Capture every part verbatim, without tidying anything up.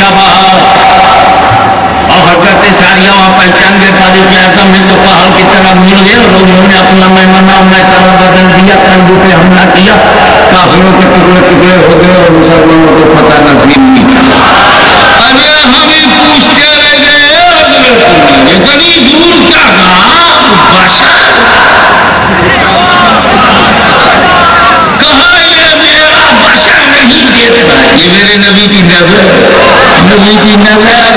پہاڑ اور حضرت ساریہ وہاں پہچان گئے فاروق اعظم ہے تو پہاڑ کی طرح مل گئے اور انہوں نے اپنا میمنہ میں طرح بدل دیا، کندھوں پہ حملہ کیا، کافروں کے ٹکڑے ٹکڑے ہو گئے اور مسلمانوں کو فتح نصیب نہیں۔ ارے ہمیں پوچھتے رہ گئے اتنی دور کیا کہا بشر کہاں یہ میرا بشر نہیں دیکھتا، یہ میرے نبی کی نظر، نبی کی نظر۔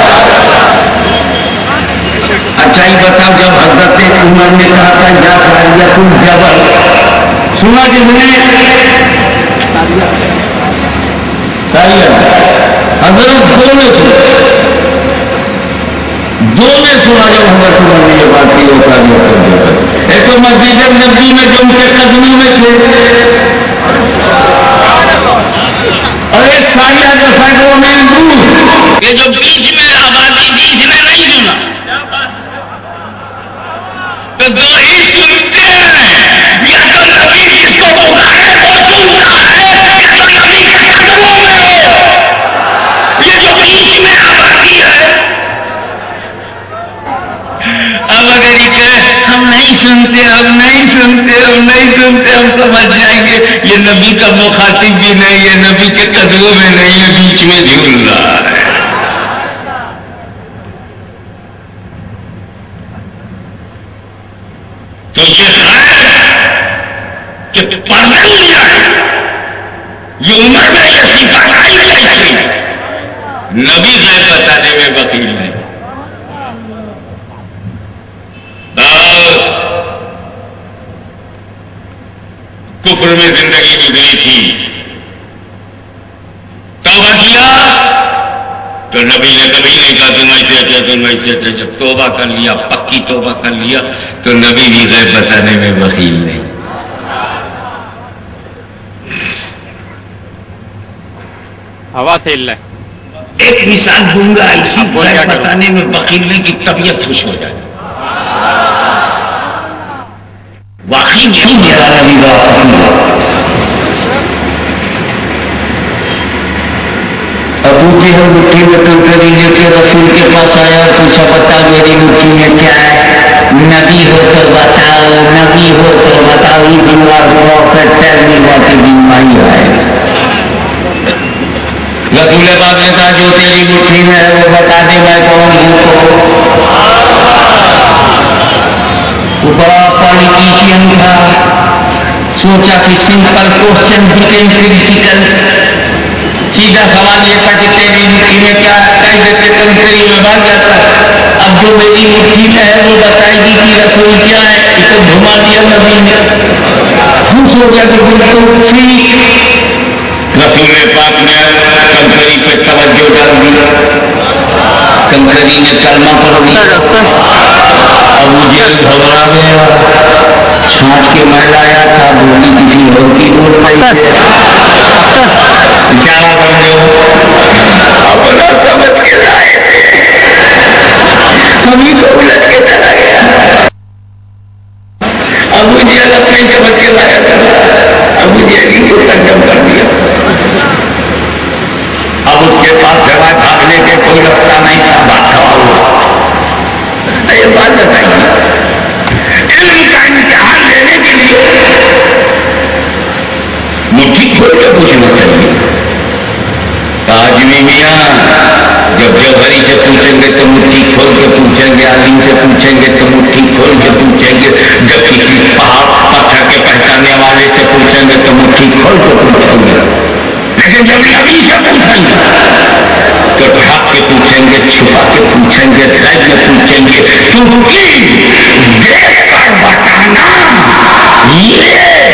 اچھا ہی بتاؤ جب حضرت عمر نے کہا تھا یا ساریہ تم جبل، سنا کس نے؟ ساریہ حضرت دو نے سنا، دو نے سنا جب حضرت عمر نے یہ بات کی وہ ساریہ تم جبل۔ ایک تو مسجد نبی میں جو ان کے قدموں میں تھے اور ایک ساریہ جو سینکڑوں میل دور، یہ جو بیچ میں آبادی تھی اس نے نہیں سنا۔ تو دو ہی سنتے ہیں، یا تو نبی جس کو پکارے وہ سنتا ہے یا تو نبی کے قدموں میں ہو، یہ جو بیچ میں آبادی ہے۔ اب اگر یہ کہے ہم نہیں سنتے ہم نہیں سنتے ہم نہیں سنتے ہم سمجھ جائیں گے یہ نبی کا مخاطب بھی نہیں ہے، نبی کے قدموں میں نہیں ہے، بیچ میں جھول رہا ہے۔ تو یہ خیر کہ پردہ ہو جائے، یہ عمر میں یہ صفت آئی کیسے؟ نبی غیب بتانے میں بخیل نہیں۔ کفر میں زندگی گزری تھی، توبہ کیا تو نبی نے کبھی نہیں کہا تم ایسے تھے تم ایسے تھے، جب توبہ کر لیا پکی توبہ کر لیا تو نبی بھی غیب بتانے میں بخیل نہیں۔ ہوا تھیل ہے۔ ایک مثال دوں گا اسی غیب بتانے میں بخیل نہیں کی طبیعت خوش ہو جائے۔ واقعی کیوں میرا نبی ابو جہل مٹھی میں کنکری لے کے رسول کے پاس آیا اور پوچھا بتا میری مٹھی میں کیا ہے؟ نبی ہو کر بتاؤ، نبی ہو کر بتاؤ، ہی دیوار ہو پھر ٹیل میں جا کے بیماری آئے۔ رسول پاک نے کہا جو تیری مٹھی میں ہے وہ بتا دے میں کون ہوں۔ تو بڑا پالیٹیشین تھا، سوچا کہ سمپل کوشچن بیکیم کریٹیکل، سیدھا سوال یہ تھا کہ تیری مٹھی میں کیا کہہ دیتے کنکری میں بھاگ جاتا۔ اب جو میری مٹھی میں ہے وہ بتائے گی کہ رسول کیا ہے، اسے گھما دیا نبی نے، خوش ہو گیا کہ بالکل ٹھیک۔ رسول پاک نے کنکری پہ توجہ ڈال دی، کنکری نے کلمہ پڑھ دیا۔ ابو جہل گھبرا گیا، چھانٹ کے میں لایا تھا، بولی کسی اور کی بول پائی ہے، اشارہ سمجھو اپنا سمجھ کے لائے تھے، ہمیں تو الٹ کے چلا گیا۔ ابو جہل اپنے سمجھ کے لایا تھا، ابو جہل ہی کو کنڈم کر دیا۔ اب اس کے پاس سوائے بھاگنے کے کوئی راستہ نہیں تھا، بات کھوا ہوا۔ یہ بات بتائیے، علم کا امتحان لینے کے لیے مٹھی کھول کے پوچھنا چاہیے۔ آج بھی میاں جب جوہری سے پوچھیں گے تو مٹھی کھول کے پوچھیں گے، عالم سے پوچھیں گے تو مٹھی کھول کے پوچھیں گے، جب کسی پہاڑ پتھر کے پہچاننے والے سے پوچھیں گے تو مٹھی کھول کے پوچھیں گے، لیکن جب نبی سے پوچھیں گے تو ڈھک کے پوچھیں گے، چھپا کے پوچھیں گے، غیب میں پوچھیں گے، کیونکہ دیکھ کر بتانا یہ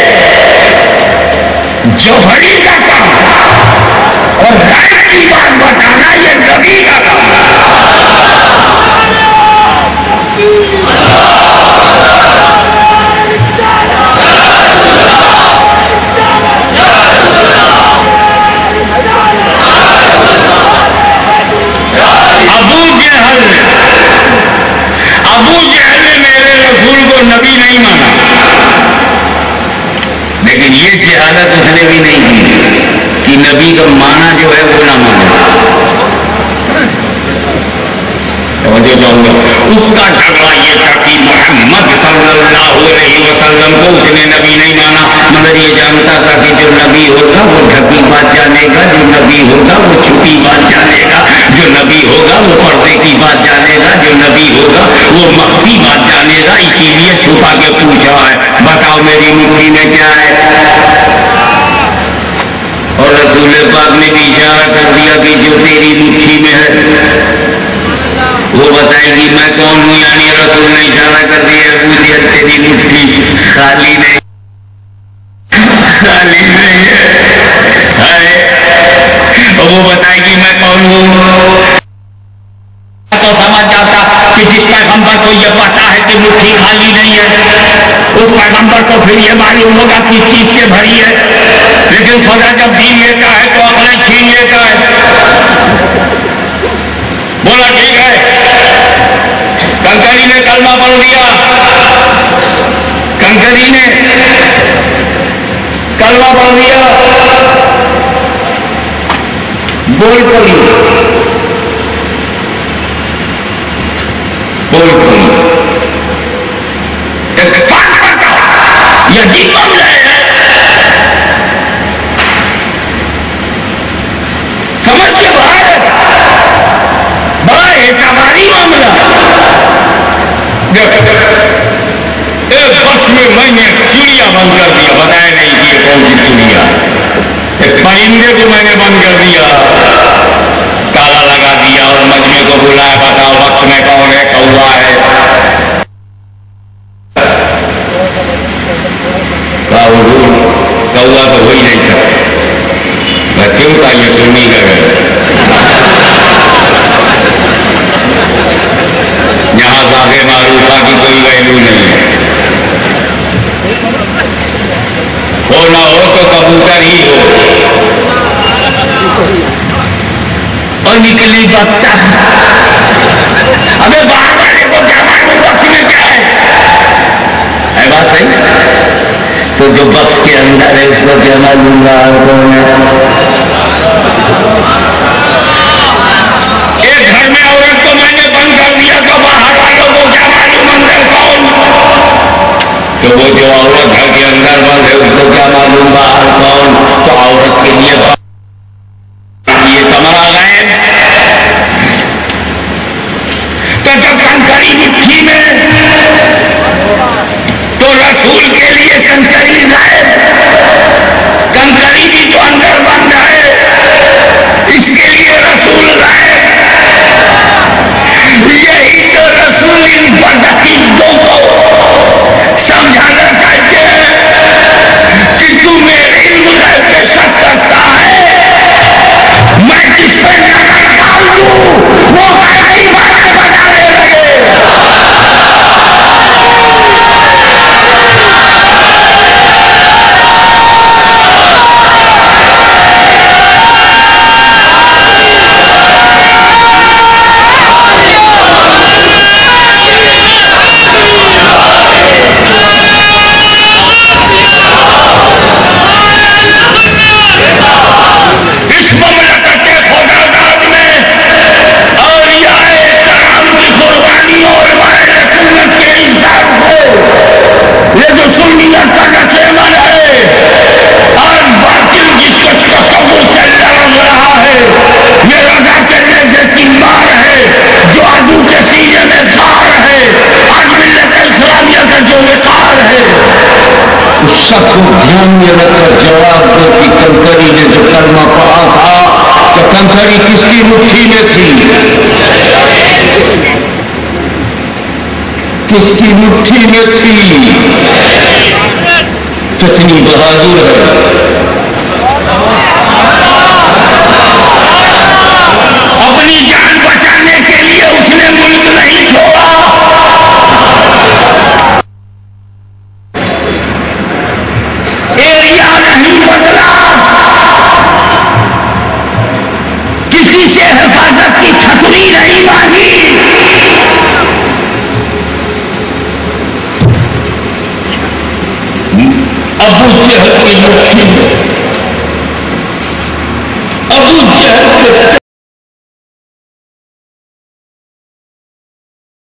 جوہری کا کام اور غیب کی بات بتانا یہ نبی کا کام ہے۔ ابو جہل نے میرے رسول کو نبی نہیں مانا، لیکن یہ یہ جہالت اس نے بھی نہیں کی کہ نبی کا معنی جو ہے وہ نہ مانے۔ ابو جہل نے میرے رسول کو نبی نہیں مانا، لیکن یہ جہالت اس نے بھی نہیں کی کہ نبی کا معنی جو ہے وہ نہ مانے۔ ابو جہل نے میرے رسول کو نبی نہیں مانا، لیکن یہ جہالت اس نے بھی نہیں کی کہ نبی کا معنی جو ہے وہ نہ مانے۔ توجہ چاہوں گا. اس کا جھگڑا یہ تھا کہ محمد صلی اللہ علیہ وسلم کو اس نے نبی نہیں مانا, مگر یہ جانتا تھا کہ جو نبی ہوگا وہ ڈھکی بات جانے گا, جو نبی ہوگا وہ چھپی بات جانے گا, جو نبی ہوگا وہ پردے کی بات جانے گا, جو نبی ہوگا وہ مخفی بات جانے گا. اسی لیے چھپا کے پوچھا ہے, بتاؤ میری مٹھی میں کیا ہے. اور رسول پاک نے بھی اشارہ کر دیا کہ جو تیری مٹھی میں ہے وہ بتائے گی میں کون ہوں. یعنی رسول نے اشارہ کر دیا مجھے تیری مٹھی خالی نہیں, خالی نہیں ہے, اور وہ بتائے گی میں کون ہوں. تو سمجھ جاتا کہ جس پیغمبر کو یہ پتا ہے کہ مٹھی خالی نہیں ہے, اس پیغمبر کو پھر یہ معلوم ہوگا کہ چیز سے بھری ہے. لیکن خدا جب دین لیتا ہے تو عقلیں چھین لیتا ہے. بولا ٹھیک ہے, کنکری نے کلمہ پڑھ دیا, کنکری نے کلمہ پڑھ دیا, بول پڑی بول پڑی یہ عجیب معاملہ ہے. سمجھ کے باہر ہے, بڑا اعتباری معاملہ. ایک بخش میں میں نے چڑیا بند کر دیا, بتایا نہیں کہ یہ کون سی چڑیا. ایک پرندے کو میں نے بند کر دیا, تالا لگا دیا اور مجمع کو بلایا, بتاؤ بخش میں کون ہے. کوا ہے. کوا تو وہی نہیں تھا. میں کیوں تھا یہ سنی کا گھر, یہاں ذاکر معروفہ کی کوئی ویلو نہیں ہے. ہو نہ ہو تو کبوتر ہی ہو. اور نکلی بطخ. ابے باہر والے کو کیا معلوم بخش میں کیا ہے, ہے بات صحیح. تو جو بخش کے اندر ہے اس کو کیا معلوم باہر کون ہے. ایک گھر میں عورت کو میں نے بند کر دیا تو باہر والوں کو کیا معلوم اندر کون. تو وہ جو عورت گھر کے اندر بند ہے اس کو کیا معلوم باہر کون. تو عورت کے لیے یہ کمرہ غائب. تو جب کنکری مٹھی میں تو رسول کے لیے کنکری غائب. کنکری بھی تو اندر بند ہے, اس کے لیے رسول غائب. یہی تو رسول ان بدعقیدوں کو سمجھانا چاہتے ہیں کہ تو میرے علم غیب پہ شک کرتا ہے, میں جس پہ نظر ڈال دوں وہ غیبی باتیں بتانے لگے. اس مملکت خدا داد میں اولیاء کرام کی قربانیوں اور مائے رسولت کے انسان کو یہ جو سنیت کا نشیمن ہے اور باطل جس کو تصور سے لڑ رہا ہے, یہ رضا کے نیزے کی مار ہے جو عدو کے سینے میں خار ہے. آج ملت اسلامیہ کا جو وقار ہے اس سب کو دھیان میں رکھ کر جواب دو کہ کنکری نے جو کلمہ پڑھا تھا تو کنکری کس کی مٹھی میں تھی, کس کی مٹھی میں تھی. کتنی بہادر ہے,